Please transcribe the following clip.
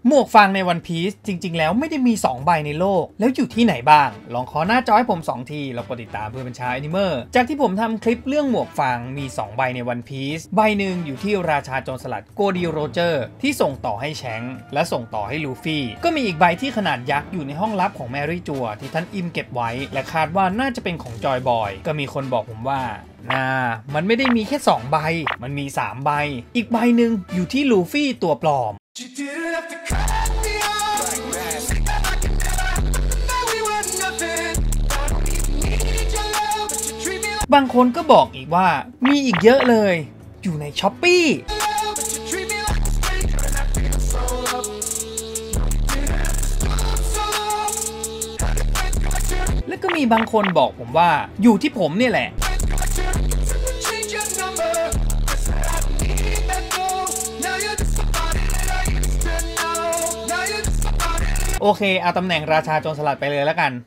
หมวกฟางในวันพีซจริงๆแล้วไม่ได้มี2ใบในโลกแล้วอยู่ที่ไหนบ้างลองขอหน้าจอให้ผม2ทีแล้วกดติดตามเพื่อเป็นชาวแอนิเมอร์จากที่ผมทำคลิปเรื่องหมวกฟางมี2ใบในวันพีซใบหนึ่งอยู่ที่ราชาโจรสลัดโกดีโรเจอร์ที่ส่งต่อให้แชงค์และส่งต่อให้ลูฟี่ก็มีอีกใบที่ขนาดยักษ์อยู่ในห้องลับของแมรี่จัวที่ท่านอิมเก็บไว้และคาดว่าน่าจะเป็นของจอยบอยก็มีคนบอกผมว่ามันไม่ได้มีแค่2ใบมันมี3ใบอีกใบหนึ่งอยู่ที่ลูฟี่ตัวปลอมบางคนก็บอกอีกว่ามีอีกเยอะเลยอยู่ในช้อปปี้และก็มีบางคนบอกผมว่าอยู่ที่ผมเนี่ยแหละโอเคเอาตำแหน่งราชาโจรสลัดไปเลยแล้วกัน